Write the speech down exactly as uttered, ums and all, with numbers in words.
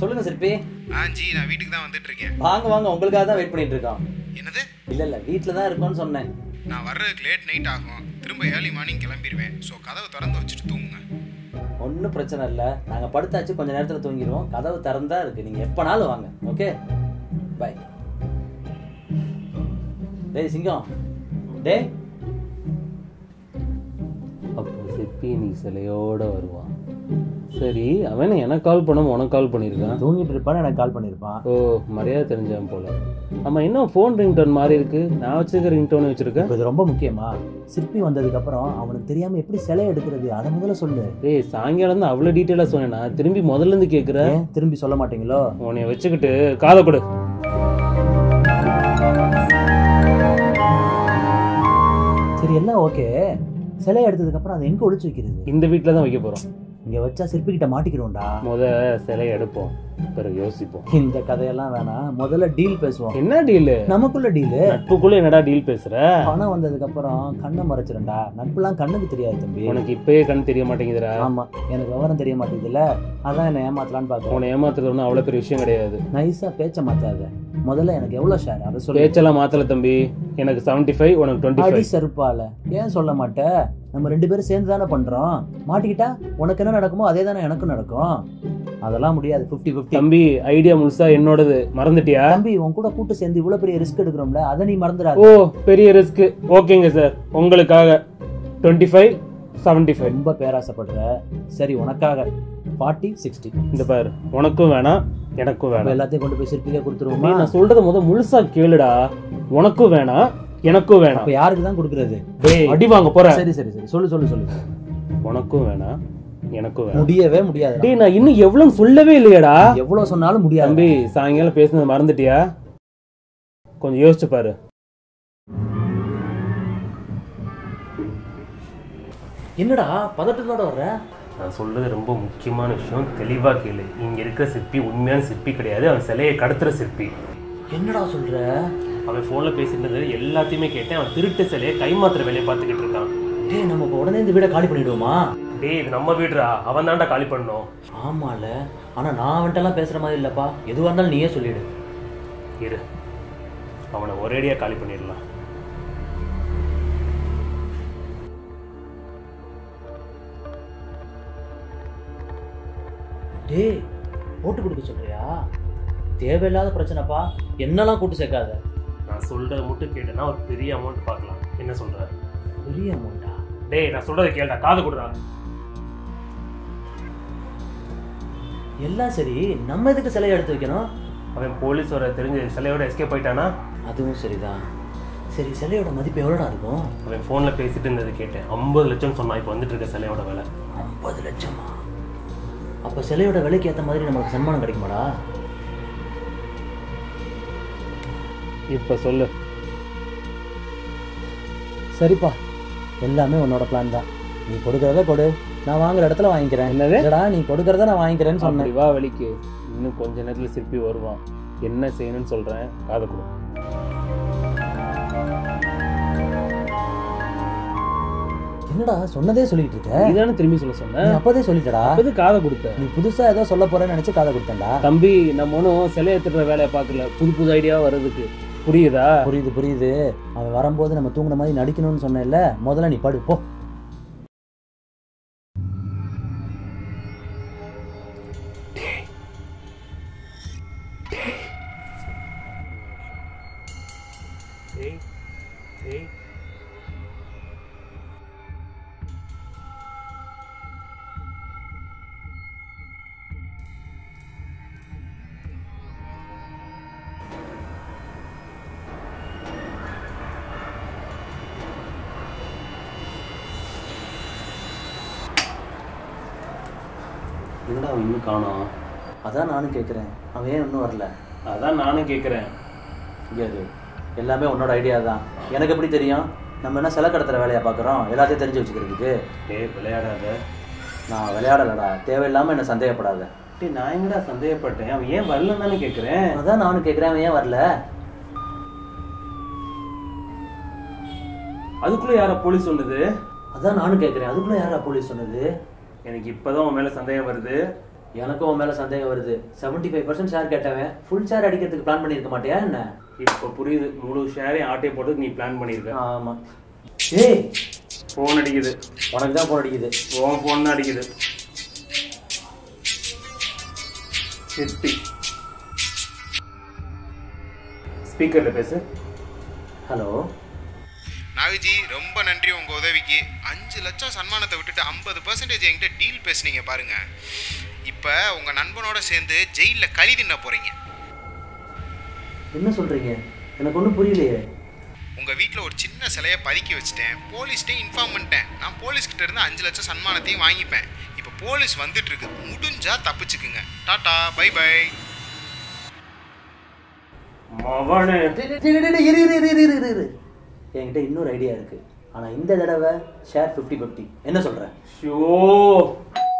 சொல்லுங்க சிற்பி. ஆ ஜி, நான் வீட்டுக்கு தான் வந்துட்டு இருக்கேன். வாங்க வாங்க, உங்களுக்காக தான் வெயிட் பண்ணிட்டு இருக்கோம். என்னது? இல்ல இல்ல, வீட்டில் தான் இருக்கோன்னு சொன்னேன். நான் வர்றதுக்கு லேட் நைட் ஆகும். திரும்ப ஏர்லி மார்னிங் கிளம்பிடுவேன். ஸோ கதவை திறந்து வச்சுட்டு தூங்குங்க. ஒன்றும் பிரச்சனை இல்லை, நாங்கள் படுத்தாச்சு, கொஞ்சம் நேரத்தில் தூங்கிடுவோம். கதவு திறந்தா இருக்கு, நீங்கள் எப்போனாலும் வாங்க. Okay, bye. டேய் சிங்கம், டே. அப்போ சிற்பி நீ சிலையோடு வருவான். சரி, அவன் எனக்கு கால் பண்ண உனக்கு கால் பண்ணியிருக்கான். தூங்கிட்டு இருப்பான்னு எனக்கு கால் பண்ணியிருப்பான். ஓ, மரியாதை தெரிஞ்சவன் போல. ஆமாம், இன்னும் ஃபோன் ரிங்டோன் மாதிரி இருக்கு. நான் வச்சுருக்க ரிங்டோன் வச்சுருக்கேன். இது ரொம்ப முக்கியமா? சிற்பி வந்ததுக்கப்புறம் அவனுக்கு தெரியாமல் எப்படி சிலை எடுக்கிறது அதை முதல்ல சொல்லு. ஏய், சாயங்காலம் தான் அவ்வளோ டீட்டெயிலாக சொன்னேன்னா திரும்பி முதல்ல இருந்து கேட்குறேன். திரும்பி சொல்ல மாட்டீங்களோ? உன்னைய வச்சுக்கிட்டு காதை கொடு. சரி, எல்லாம் ஓகே. சிலை எடுத்ததுக்கு அப்புறம் அதை எங்க ஒளிச்சு வைக்கிறது? இந்த வீட்டில் தான் வைக்க போகிறோம். இங்க வச்சா சிற்பி கிட்ட மாட்டிக்கிறோம்டா. முத சிலை எடுப்போம், பிறகு யோசிப்போம். இந்த கதையெல்லாம் வேணாம், முதல்ல டீல் பேசுவோம். என்ன டீலு? நமக்குள்ள டீலு. நட்புக்குள்ள என்னடா டீல் பேசுற? பணம் வந்ததுக்கு அப்புறம் கண்ணை மறைச்சிருண்டா. நட்புலாம் கண்ணுக்கு தெரியாது தம்பி. உனக்கு இப்பயே கண் தெரிய மாட்டேங்குதுடா. ஆமா, எனக்கு விவரம் தெரிய மாட்டேங்குதுல்ல, அதான் என்ன ஏமாத்தலான்னு பாக்க. உன்னை ஏமாத்துறது ஒன்றும் அவ்வளோ பெரிய விஷயம் கிடையாது. நைஸா பேச்ச மாத்தாத. முதல்ல எனக்கு எவ்வளவு ஷேர் அதை சொல்லு. பேச்செல்லாம் மாத்தல தம்பி. எனக்கு செவன்டி ஃபைவ், உனக்கு டுவெண்ட்டி ஃபைவ். செருப்பால ஏன் சொல்ல மாட்டேன்? நம்ம ரெண்டு பேரும் சேர்ந்து தானே பண்றோம். மாட்டிக்கிட்டா உனக்கு என்ன நடக்குமோ அதே தானே எனக்கும் நடக்கும். அதெல்லாம் முடியாது. Fifty fifty. தம்பி, ஐடியா முழுசா என்னோடது. மறந்துட்டியா? தம்பி, உன் கூட கூட்டு சேர்ந்து இவ்வளவு பெரிய ரிஸ்க் எடுக்கிறோம்ல, அதை நீ மறந்துடாத. ஓ, பெரிய ரிஸ்க். ஓகேங்க சார், உங்களுக்காக டுவெண்ட்டி ஃபைவ் செவன்டி ஃபைவ். ரொம்ப பேராசைப்படுற. சரி, உனக்காக ஃபார்ட்டி சிக்ஸ்டி. இந்த பாரு, உனக்கும் வேணாம் எனக்கும் வேணாம். எல்லாத்தையும் கொண்டு போய் சிற்பிக்கே கொடுத்துருவோமா? நான் சொல்றத முதல் முழுசா கேளுடா. உனக்கும் வேணாம் எனக்கும் வேணாம். அப்ப யாருக்கு தான் கொடுக்கறது? அடி வாங்க போறேன். சரி சரி சரி, சொல்லு சொல்லு சொல்லு. உனக்கும் வேணாம் எனக்கும் வேணாம். முடியவே முடியாது. டேய், நான் இன்னும் எவ்வளவு சொல்லவே இல்லையடா. எவ்வளவு சொன்னாலும் முடியாது. தம்பி, சாயங்காலம் பேசுனது மறந்துட்டியா? கொஞ்சம் யோசிச்சு பாரு. என்னடா பதட்டத்தோட வர்ற? நான் சொல்றது ரொம்ப முக்கியமான விஷயம், தெளிவா கேளு. இங்க இருக்கிற சிற்பி உண்மையான சிற்பி கிடையாது. அவன் சிலையை கடத்துற சிற்பி. என்னடா சொல்ற? அவன் போன்ல பேசிட்டு எல்லாத்தையுமே கேட்டேன். அவன் திருட்டு சிலையை கைமாத்துற வேலையை பார்த்துக்கிட்டு இருக்கான். டேய், நம்ம இப்போ உடனே இந்த வீடை காலி பண்ணிடுவோமா? டேய், இது நம்ம வீடுடா. அவன் தான்டா காலி பண்ணணும். ஆமால, ஆனா நான் அவன்கிட்டலாம் பேசுற மாதிரி இல்லப்பா. எதுவாக இருந்தாலும் நீயே சொல்லிடு. இரு, அவனை ஒரேடியா காலி பண்ணிடலாம். டேய், போட்டு கொடுக்க சொல்றியா? தேவையில்லாத பிரச்சனைப்பா. என்னெல்லாம் கூட்டு சேர்க்காத. நான் சொல்றத மட்டும் கேட்டேன்னா ஒரு பெரிய அமௌண்ட் பார்க்கலாம். என்ன சொல்ற? பெரிய அமௌண்டா? டேய், நான் சொல்றத கேளுடா, காது கொடுடா. எல்லாம் சரி, நம்ம எதுக்கு சிலையை எடுத்து வைக்கணும்? அவன் போலீஸ் வர தெரிஞ்சு சிலையோட எஸ்கேப் ஆயிட்டானா? அதுவும் சரிதான். சரி, சிலையோட மதிப்பு எவ்வளோடா இருக்கும்? அவன் ஃபோன்ல பேசிட்டு இருந்தது கேட்டேன். ஐம்பது லட்சம் சொன்னா. இப்போ வந்துட்டு இருக்க சிலையோட விலை ஐம்பது லட்சமா? அப்போ சிலையோட விலைக்கு ஏற்ற மாதிரி நமக்கு சன்மானம் கிடைக்குமாடா? இப்போ சொல்லு. சரிப்பா, எல்லாமே உன்னோட பிளான் தான். நீ கொடுக்கறத கொடு, நான் வாங்குற இடத்துல வாங்கிக்கிறேன். என்னடா நீ கொடுக்கறத நான் வாங்கிக்கிறேன்னு சொன்னேன். வா வலிக்கு. இன்னும் கொஞ்ச நேரத்துல சிற்பி வருவான். என்ன செய்யணும்னு சொல்றேன், காதை கொடு. என்னடா சொன்னதே சொல்லிட்டு இருக்க? நீதானே திரும்பி சொல்ல சொன்ன. அப்பதே சொல்லிட்டடா. அது காதை கொடுத்த. நீ புதுசா ஏதோ சொல்ல போறேன்னு நினைச்சு காதை கொடுத்தேன்டா. தம்பி, நம்ம ஒன்றும் சிலையை திட்டுற வேலையை பார்க்கல. புது புது ஐடியா வர்றதுக்கு. புரியுதா? புரியுது புரியுது. அவன் வரும்போது நம்ம தூங்குன மாதிரி நடிக்கணும்னு சொன்னேன்ல, முதல்ல நீ படு போ. என்னடா அவன் இன்னும் காணோம்? அதான் நானும் கேட்குறேன், அவன் ஏன் இன்னும் வரல? அதான் நானும் கேட்குறேன். இங்கே எல்லாமே உன்னோட ஐடியா தான். எனக்கு எப்படி தெரியும்? நம்ம என்ன சிலை கடத்துற வேலையை பார்க்குறோம், எல்லாத்தையும் தெரிஞ்சு வச்சுக்கிறதுக்கு. டேய், விளையாடாத. நான் விளையாடலடா, தேவையில்லாமல் என்ன சந்தேகப்படாத. டேய், நான் எங்கடா சந்தேகப்பட்டேன்? அவன் ஏன் வரலன்னு தானே கேட்குறேன். அதான் நானும் கேட்குறேன், அவன் ஏன் வரல? அதுக்குள்ளே யாரா போலீஸ் சொன்னது? அதான் நானும் கேட்குறேன், அதுக்குள்ளே யாரா போலீஸ் சொன்னது? எனக்கு இப்போதான் உன் மேலே சந்தேகம் வருது. எனக்கும் உன் மேலே சந்தேகம் வருது. செவன்ட்டி ஃபைவ் பர்சன்ட் ஷேர் கேட்டவன் ஃபுல் ஷேர் அடிக்கிறதுக்கு பிளான் பண்ணியிருக்க மாட்டியா என்ன? இப்போ புரியுது, முழு ஷேரையும் ஆட்டையை போட்டு நீ பிளான் பண்ணியிருக்க. ஆமாம். ஏய் ஃபோன் அடிக்குது. உனக்கு தான் ஃபோன் அடிக்குது. உன் ஃபோன் தான் அடிக்குது. சிற்பி ஸ்பீக்கரில் பேசு. ஹலோ நாகஜி, ரொம்ப நன்றி உங்கள் உதவிக்கு. அஞ்சு லட்சம் சன்மானத்தை விட்டுட்டு ஐம்பது பர்சன்டேஜ் என்கிட்ட டீல் பேசுனீங்க பாருங்க. இப்போ உங்கள் நண்பனோட சேர்ந்து ஜெயிலில் களி தின்ன போகிறீங்க. என்ன சொல்கிறீங்க? எனக்கு ஒன்றும் புரியலையே. உங்கள் வீட்டில் ஒரு சின்ன சிலையை பதுக்கி வச்சுட்டேன். போலீஸ்கிட்டே இன்ஃபார்ம் பண்ணிட்டேன். நான் போலீஸ்கிட்ட இருந்து அஞ்சு லட்சம் சன்மானத்தையும் வாங்கிப்பேன். இப்போ போலீஸ் வந்துட்டு இருக்கு. முடிஞ்சா தப்பிச்சுக்குங்க. Tata, by by. மவனே, என்கிட்ட இன்னொரு ஐடியா இருக்கு. ஆனால் இந்த தடவை ஷேர் ஃபிஃப்டி ஃபிஃப்டி. என்ன சொல்கிறேன்? ஷோ